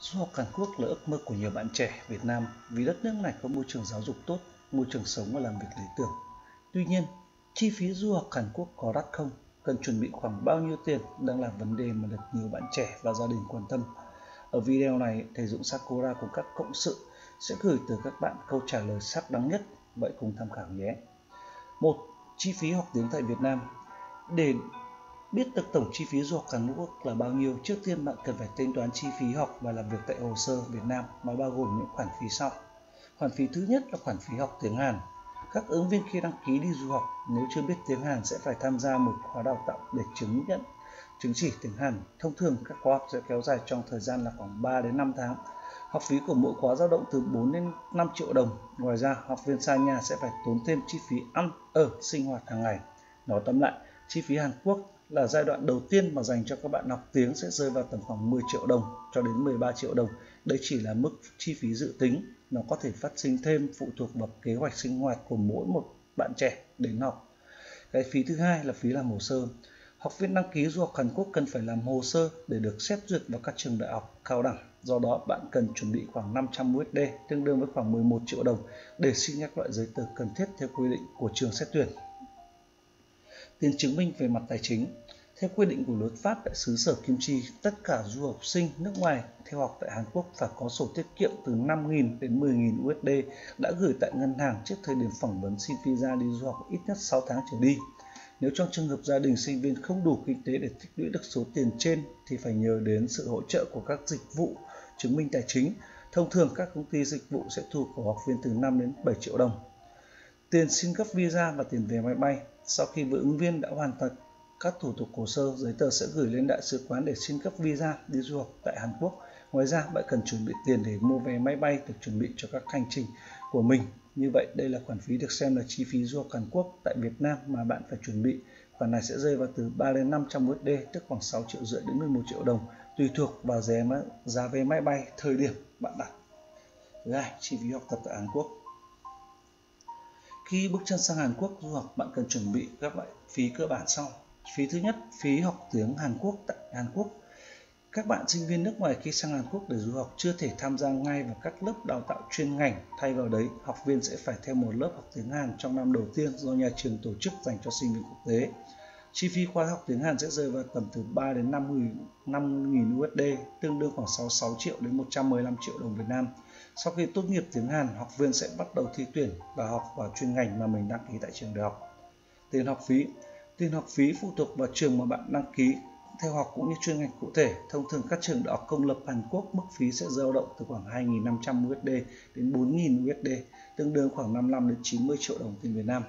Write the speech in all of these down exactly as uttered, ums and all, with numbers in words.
Du học Hàn Quốc là ước mơ của nhiều bạn trẻ Việt Nam vì đất nước này có môi trường giáo dục tốt, môi trường sống và làm việc lý tưởng. Tuy nhiên, chi phí du học Hàn Quốc có đắt không? Cần chuẩn bị khoảng bao nhiêu tiền đang là vấn đề mà được nhiều bạn trẻ và gia đình quan tâm. Ở video này, thầy Dũng Sakura cùng các cộng sự sẽ gửi tới các bạn câu trả lời xác đáng nhất. Vậy cùng tham khảo nhé. một. Chi phí học tiếng tại Việt Nam. Để biết được tổng chi phí du học Hàn Quốc là bao nhiêu, trước tiên bạn cần phải tính toán chi phí học và làm việc tại hồ sơ Việt Nam. Nó bao gồm những khoản phí sau. Khoản phí thứ nhất là khoản phí học tiếng Hàn. Các ứng viên khi đăng ký đi du học nếu chưa biết tiếng Hàn sẽ phải tham gia một khóa đào tạo để chứng nhận chứng chỉ tiếng Hàn. Thông thường các khóa học sẽ kéo dài trong thời gian là khoảng ba đến năm tháng. Học phí của mỗi khóa dao động từ bốn đến năm triệu đồng. Ngoài ra, học viên xa nhà sẽ phải tốn thêm chi phí ăn, ở, sinh hoạt hàng ngày. Nói tóm lại, chi phí Hàn Quốc là giai đoạn đầu tiên mà dành cho các bạn học tiếng sẽ rơi vào tầm khoảng mười triệu đồng cho đến mười ba triệu đồng. Đây chỉ là mức chi phí dự tính, nó có thể phát sinh thêm phụ thuộc vào kế hoạch sinh hoạt của mỗi một bạn trẻ đến học. Cái phí thứ hai là phí làm hồ sơ. Học viên đăng ký du học Hàn Quốc cần phải làm hồ sơ để được xét duyệt vào các trường đại học cao đẳng. Do đó, bạn cần chuẩn bị khoảng năm trăm đô la, tương đương với khoảng mười một triệu đồng để xin các loại giấy tờ cần thiết theo quy định của trường xét tuyển. Tiền chứng minh về mặt tài chính. Theo quy định của luật pháp tại xứ Sở Kim Chi, tất cả du học sinh nước ngoài theo học tại Hàn Quốc phải có sổ tiết kiệm từ năm nghìn đến mười nghìn đô la đã gửi tại ngân hàng trước thời điểm phỏng vấn xin visa đi du học ít nhất sáu tháng trở đi. Nếu trong trường hợp gia đình sinh viên không đủ kinh tế để tích lũy được số tiền trên thì phải nhờ đến sự hỗ trợ của các dịch vụ chứng minh tài chính. Thông thường các công ty dịch vụ sẽ thu của học viên từ năm đến bảy triệu đồng. Tiền xin cấp visa và tiền vé máy bay. Sau khi ứng viên đã hoàn thành các thủ tục hồ sơ, giấy tờ sẽ gửi lên đại sứ quán để xin cấp visa đi du học tại Hàn Quốc. Ngoài ra, bạn cần chuẩn bị tiền để mua vé máy bay được chuẩn bị cho các hành trình của mình. Như vậy, đây là khoản phí được xem là chi phí du học Hàn Quốc tại Việt Nam mà bạn phải chuẩn bị. Khoản này sẽ rơi vào từ ba đến năm trăm đô la, tức khoảng sáu triệu rưỡi đến mười một triệu đồng, tùy thuộc vào giá vé máy bay thời điểm bạn đặt. Thứ hai, chi phí học tập tại Hàn Quốc. Khi bước chân sang Hàn Quốc du học, bạn cần chuẩn bị các loại phí cơ bản sau. Phí thứ nhất, phí học tiếng Hàn Quốc tại Hàn Quốc. Các bạn sinh viên nước ngoài khi sang Hàn Quốc để du học chưa thể tham gia ngay vào các lớp đào tạo chuyên ngành. Thay vào đấy, học viên sẽ phải theo một lớp học tiếng Hàn trong năm đầu tiên do nhà trường tổ chức dành cho sinh viên quốc tế. Chi phí khóa học tiếng Hàn sẽ rơi vào tầm từ ba đến năm nghìn đô la, tương đương khoảng sáu mươi sáu triệu đến một trăm mười lăm triệu đồng Việt Nam. Sau khi tốt nghiệp tiếng Hàn, học viên sẽ bắt đầu thi tuyển và học vào chuyên ngành mà mình đăng ký tại trường đại học. Tiền học phí. Tiền học phí phụ thuộc vào trường mà bạn đăng ký theo học cũng như chuyên ngành cụ thể. Thông thường các trường đại học công lập Hàn Quốc mức phí sẽ dao động từ khoảng hai nghìn năm trăm đô la đến bốn nghìn đô la, tương đương khoảng năm mươi lăm đến chín mươi triệu đồng tiền Việt Nam.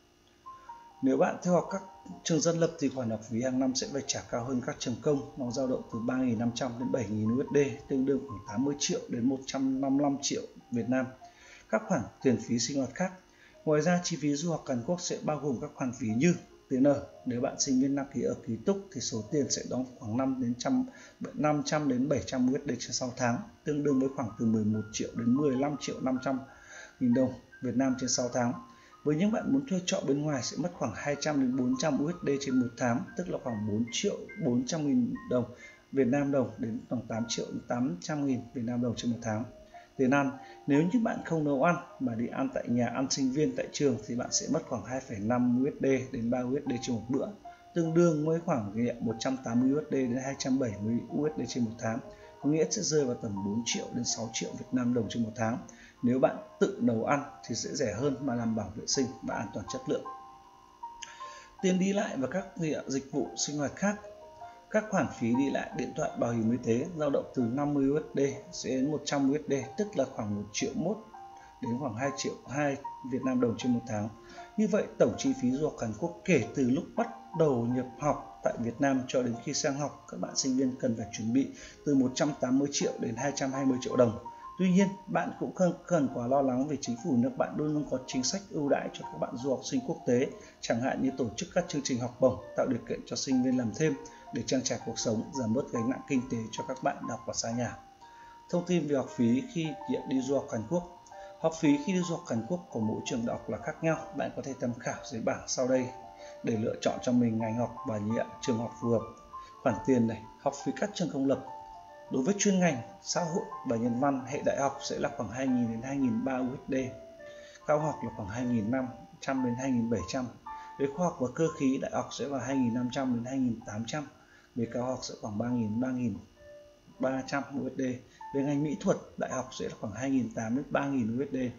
Nếu bạn theo học các trường dân lập thì khoản học phí hàng năm sẽ phải trả cao hơn các trường công, nó dao động từ ba nghìn năm trăm đến bảy nghìn đô la, tương đương khoảng tám mươi triệu đến một trăm năm mươi lăm triệu Việt Nam. Các khoản tiền phí sinh hoạt khác. Ngoài ra, chi phí du học Hàn Quốc sẽ bao gồm các khoản phí như tiền ở. Nếu bạn sinh viên đăng ký ở ký túc thì số tiền sẽ đóng khoảng năm trăm đến bảy trăm đô la trên sáu tháng, tương đương với khoảng từ mười một triệu đến mười lăm triệu năm trăm nghìn đồng Việt Nam trên sáu tháng. Với những bạn muốn thuê trọ bên ngoài sẽ mất khoảng hai trăm đến bốn trăm đô la trên một tháng, tức là khoảng bốn triệu bốn trăm nghìn đồng Việt Nam đồng đến khoảng tám triệu tám trăm nghìn Việt Nam đồng trên một tháng. Tiền ăn, nếu như bạn không nấu ăn mà đi ăn tại nhà ăn sinh viên tại trường thì bạn sẽ mất khoảng hai phẩy năm đô la đến ba đô la trên một bữa, tương đương với khoảng một trăm tám mươi đô la đến hai trăm bảy mươi đô la trên một tháng, có nghĩa sẽ rơi vào tầm bốn triệu đến sáu triệu Việt Nam đồng trên một tháng. Nếu bạn tự nấu ăn thì sẽ rẻ hơn mà đảm bảo vệ sinh và an toàn chất lượng. Tiền đi lại và các dịch vụ sinh hoạt khác. Các khoản phí đi lại, điện thoại, bảo hiểm y tế dao động từ năm mươi đô la đến một trăm đô la, tức là khoảng một triệu mốt đến khoảng hai triệu hai Việt Nam đồng trên một tháng. Như vậy, tổng chi phí du học Hàn Quốc kể từ lúc bắt đầu nhập học tại Việt Nam cho đến khi sang học, các bạn sinh viên cần phải chuẩn bị từ một trăm tám mươi triệu đến hai trăm hai mươi triệu đồng. Tuy nhiên, bạn cũng không cần quá lo lắng vì chính phủ nước bạn luôn luôn có chính sách ưu đãi cho các bạn du học sinh quốc tế, chẳng hạn như tổ chức các chương trình học bổng, tạo điều kiện cho sinh viên làm thêm để trang trải cuộc sống, giảm bớt gánh nặng kinh tế cho các bạn học ở xa nhà. Thông tin về học phí khi đi du học Hàn Quốc. Học phí khi đi du học Hàn Quốc của mỗi trường đại học là khác nhau. Bạn có thể tham khảo dưới bảng sau đây để lựa chọn cho mình ngành học và trường học phù hợp. Khoản tiền này, học phí các trường công lập. Đối với chuyên ngành xã hội và nhân văn, hệ đại học sẽ là khoảng hai nghìn đến hai nghìn ba trăm u ét đê, cao học là khoảng hai nghìn năm trăm đến hai nghìn bảy trăm. Về khoa học và cơ khí, đại học sẽ là hai nghìn năm trăm đến hai nghìn tám trăm, về cao học sẽ khoảng ba nghìn đến ba nghìn ba trăm u ét đê. Về ngành mỹ thuật, đại học sẽ là khoảng hai nghìn tám trăm đến ba nghìn u ét đê.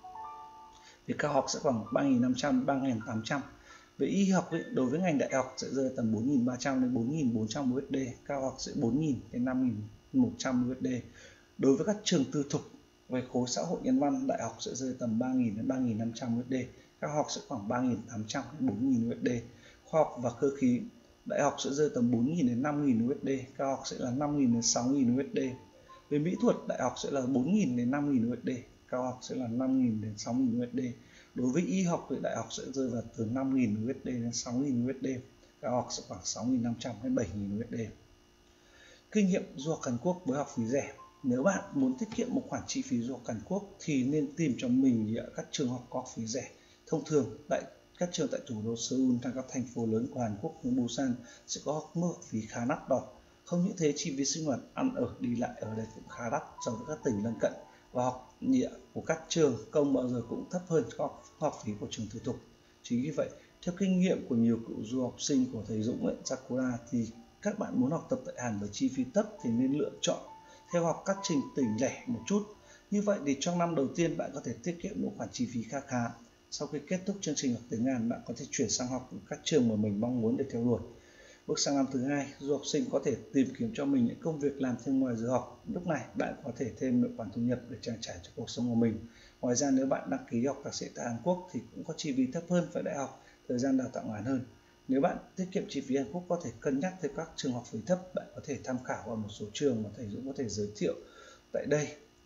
Về cao học sẽ khoảng ba nghìn năm trăm đến ba nghìn tám trăm. Về y học, đối với ngành đại học sẽ rơi tầm bốn nghìn ba trăm đến bốn nghìn bốn trăm u ét đê, cao học sẽ bốn nghìn đến năm nghìn một trăm u ét đê. Đối với các trường tư thục về khối xã hội nhân văn, đại học sẽ rơi tầm ba nghìn đến ba nghìn năm trăm u ét đê, cao học sẽ khoảng ba nghìn tám trăm đến bốn nghìn u ét đê. Khoa học và cơ khí, đại học sẽ rơi tầm bốn nghìn đến năm nghìn u ét đê, cao học sẽ là năm nghìn đến sáu nghìn u ét đê. Về mỹ thuật, đại học sẽ là bốn nghìn đến năm nghìn u ét đê, cao học sẽ là năm nghìn đến sáu nghìn u ét đê. Đối với y học thì đại học sẽ rơi vào từ năm nghìn u ét đê đến sáu nghìn u ét đê, cao học sẽ khoảng sáu nghìn năm trăm đến bảy nghìn u ét đê. Kinh nghiệm du học Hàn Quốc với học phí rẻ. Nếu bạn muốn tiết kiệm một khoản chi phí du học Hàn Quốc thì nên tìm cho mình các trường học có học phí rẻ. Thông thường, tại các trường tại thủ đô Seoul hay các thành phố lớn của Hàn Quốc như Busan sẽ có mức học phí khá đắt đỏ. Không những thế, chi phí sinh hoạt, ăn ở, đi lại ở đây cũng khá đắt so với các tỉnh lân cận, và học nhẹ của các trường công bao giờ cũng thấp hơn học, học phí của trường tư thục. Chính vì vậy, theo kinh nghiệm của nhiều cựu du học sinh của thầy Dũng ấy, Sakura, thì các bạn muốn học tập tại Hàn với chi phí thấp thì nên lựa chọn theo học các trình tỉnh lẻ một chút. Như vậy thì trong năm đầu tiên bạn có thể tiết kiệm một khoản chi phí khá khá. Sau khi kết thúc chương trình học tiếng Hàn, bạn có thể chuyển sang học ở các trường mà mình mong muốn để theo đuổi. Bước sang năm thứ hai, du học sinh có thể tìm kiếm cho mình những công việc làm thêm ngoài giờ học. Lúc này bạn có thể thêm một khoản thu nhập để trang trải cho cuộc sống của mình. Ngoài ra, nếu bạn đăng ký học thạc sĩ tại Hàn Quốc thì cũng có chi phí thấp hơn với đại học, thời gian đào tạo ngắn hơn. Nếu bạn tiết kiệm chi phí Hàn Quốc có thể cân nhắc thêm các trường học phí thấp, bạn có thể tham khảo vào một số trường mà thầy Dũng có thể giới thiệu tại đây.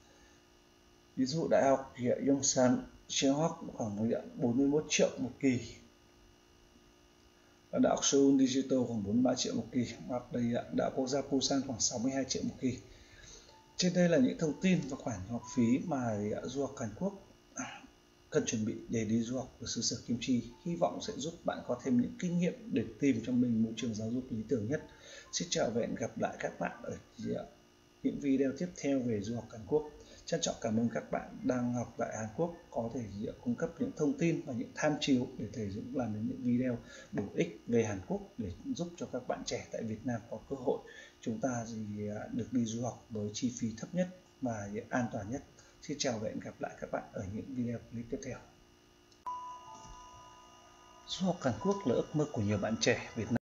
Ví dụ đại học Yongsan trường học khoảng bốn mươi mốt triệu một kỳ, và đại học Seoul Digital khoảng bốn mươi ba triệu một kỳ, hoặc đây đại học quốc gia Busan khoảng sáu mươi hai triệu một kỳ. Trên đây là những thông tin và khoản học phí mà du học Hàn Quốc cần chuẩn bị để đi du học ở xứ sở kim chi. Hy vọng sẽ giúp bạn có thêm những kinh nghiệm để tìm cho mình môi trường giáo dục lý tưởng nhất. Xin chào và hẹn gặp lại các bạn ở những video tiếp theo về du học Hàn Quốc. Trân trọng cảm ơn các bạn đang học tại Hàn Quốc, có thể cung cấp những thông tin và những tham chiếu để thầy Dũng làm những video bổ ích về Hàn Quốc để giúp cho các bạn trẻ tại Việt Nam có cơ hội chúng ta gì được đi du học với chi phí thấp nhất và an toàn nhất. Xin chào và hẹn gặp lại các bạn ở những video clip tiếp theo. Du học Hàn Quốc là ước mơ của nhiều bạn trẻ Việt Nam.